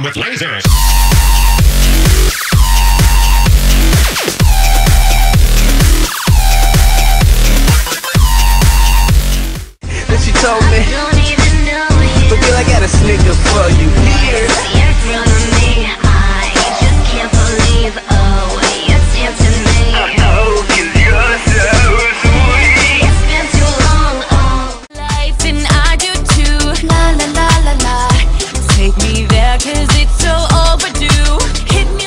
them with lasers. Then she told me, but girl, I got a snicker for you here. In front of me, I just can't believe, oh, you're tempting me. Oh, 'cause you're so sweet. It's been too long, oh. Life and I do too. La la la la la. Take me there 'cause it's so overdue. Hit me.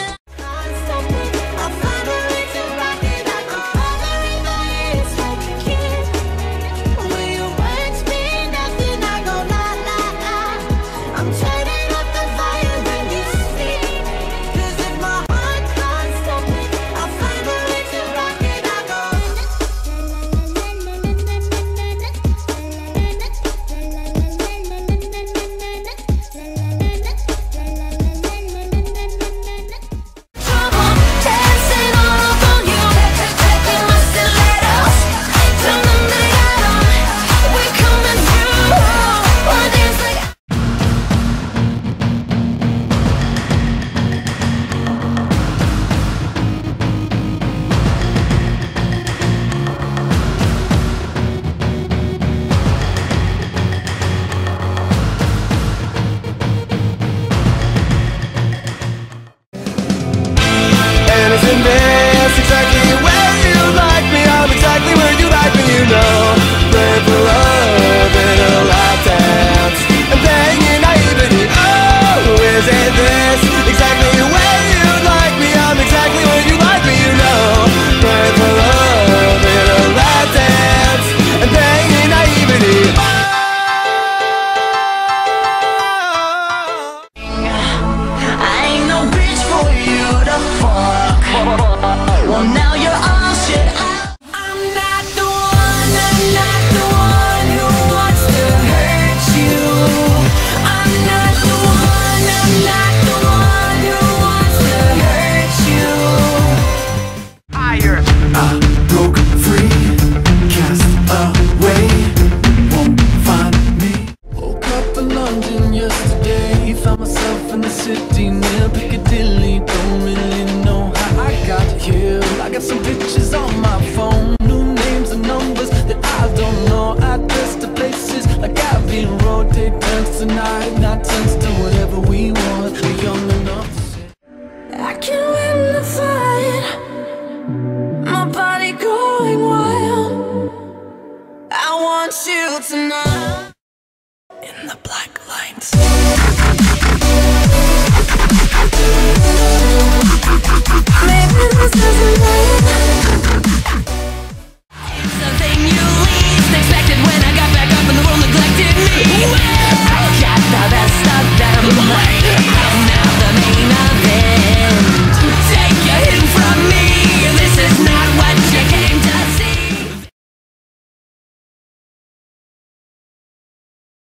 That's exactly where you like me. I'm exactly where you like me, you know. Praying for love in a lap dance and banging naivety. Oh, isn't this exactly where you like me? I'm exactly where you like me, you know. Praying for love in a lap dance and banging naivety. I ain't no bitch for you to fuck.